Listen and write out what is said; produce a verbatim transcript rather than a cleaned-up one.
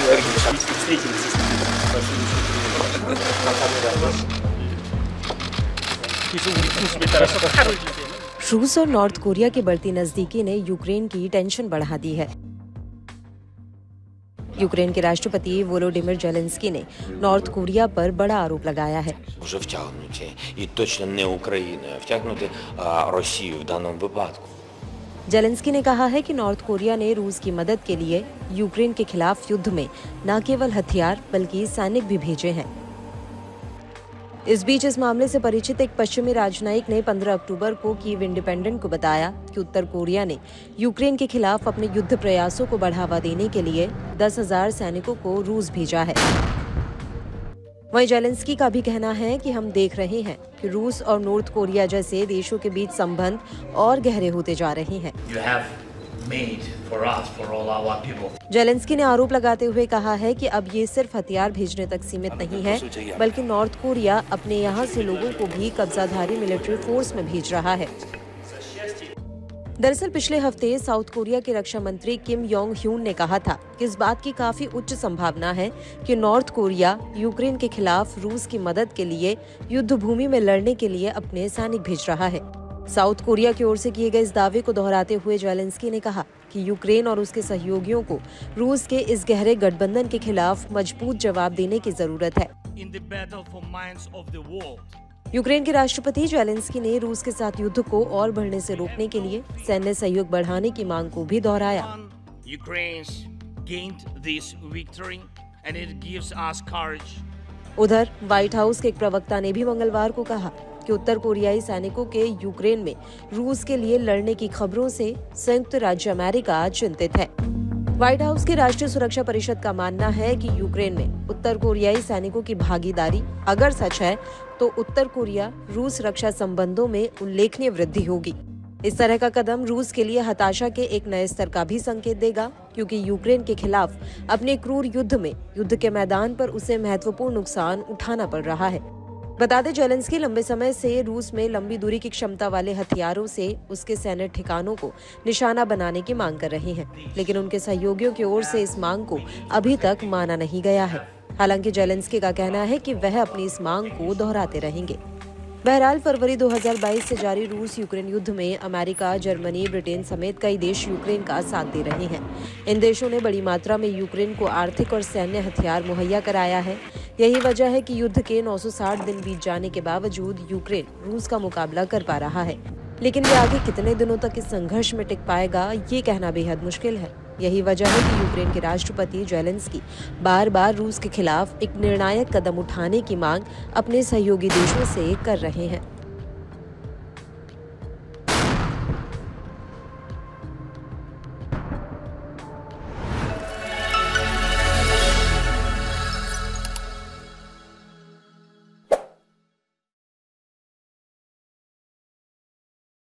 रूस और north Korea की बढ़ती नजदीकी ने यूक्रेन की टेंशन बढ़ा दी है। यूक्रेन के राष्ट्रपति वोलोडिमिर जेलेंस्की ने नॉर्थ कोरिया पर बड़ा आरोप लगाया है। जेलेंस्की ने कहा है कि नॉर्थ कोरिया ने रूस की मदद के लिए यूक्रेन के खिलाफ युद्ध में न केवल हथियार बल्कि सैनिक भी भेजे हैं। इस बीच इस मामले से परिचित एक पश्चिमी राजनयिक ने पंद्रह अक्टूबर को कीव इंडिपेंडेंट को बताया कि उत्तर कोरिया ने यूक्रेन के खिलाफ अपने युद्ध प्रयासों को बढ़ावा देने के लिए दस हज़ार सैनिकों को रूस भेजा है। वहीं जेलेंस्की का भी कहना है कि हम देख रहे हैं कि रूस और नॉर्थ कोरिया जैसे देशों के बीच संबंध और गहरे होते जा रहे हैं। जेलेंस्की ने आरोप लगाते हुए कहा है कि अब ये सिर्फ हथियार भेजने तक सीमित नहीं है, बल्कि नॉर्थ कोरिया अपने यहाँ से लोगों को भी कब्जाधारी मिलिट्री फोर्स में भेज रहा है। दरअसल पिछले हफ्ते साउथ कोरिया के रक्षा मंत्री किम योंग ह्यून ने कहा था कि इस बात की काफी उच्च संभावना है कि नॉर्थ कोरिया यूक्रेन के खिलाफ रूस की मदद के लिए युद्ध भूमि में लड़ने के लिए अपने सैनिक भेज रहा है। साउथ कोरिया की ओर से किए गए इस दावे को दोहराते हुए जेलेंस्की ने कहा कि यूक्रेन और उसके सहयोगियों को रूस के इस गहरे गठबंधन के खिलाफ मजबूत जवाब देने की जरूरत है। यूक्रेन के राष्ट्रपति जेलेंस्की ने रूस के साथ युद्ध को और बढ़ने से रोकने के लिए सैन्य सहयोग बढ़ाने की मांग को भी दोहराया। उधर व्हाइट हाउस के एक प्रवक्ता ने भी मंगलवार को कहा कि उत्तर कोरियाई सैनिकों के यूक्रेन में रूस के लिए लड़ने की खबरों से संयुक्त राज्य अमेरिका चिंतित है। व्हाइट हाउस की राष्ट्रीय सुरक्षा परिषद का मानना है कि यूक्रेन में उत्तर कोरियाई सैनिकों की भागीदारी अगर सच है तो उत्तर कोरिया रूस रक्षा संबंधों में उल्लेखनीय वृद्धि होगी। इस तरह का कदम रूस के लिए हताशा के एक नए स्तर का भी संकेत देगा, क्योंकि यूक्रेन के खिलाफ अपने क्रूर युद्ध में युद्ध के मैदान पर उसे महत्वपूर्ण नुकसान उठाना पड़ रहा है। बता दें, जेलेंस्की लंबे समय से रूस में लंबी दूरी की क्षमता वाले हथियारों से उसके सैन्य ठिकानों को निशाना बनाने की मांग कर रहे हैं, लेकिन उनके सहयोगियों की ओर से इस मांग को अभी तक माना नहीं गया है। हालांकि जेलेंस्की का कहना है कि वह अपनी इस मांग को दोहराते रहेंगे। बहरहाल फरवरी दो हज़ार बाईस से जारी रूस यूक्रेन युद्ध में अमेरिका, जर्मनी, ब्रिटेन समेत कई देश यूक्रेन का साथ दे रहे हैं। इन देशों ने बड़ी मात्रा में यूक्रेन को आर्थिक और सैन्य हथियार मुहैया कराया है। यही वजह है कि युद्ध के नौ सौ साठ दिन बीत जाने के बावजूद यूक्रेन रूस का मुकाबला कर पा रहा है, लेकिन वे आगे कितने दिनों तक इस संघर्ष में टिक पाएगा, ये कहना बेहद मुश्किल है। यही वजह है कि यूक्रेन के राष्ट्रपति जेलेंस्की बार बार रूस के खिलाफ एक निर्णायक कदम उठाने की मांग अपने सहयोगी देशों से कर रहे हैं।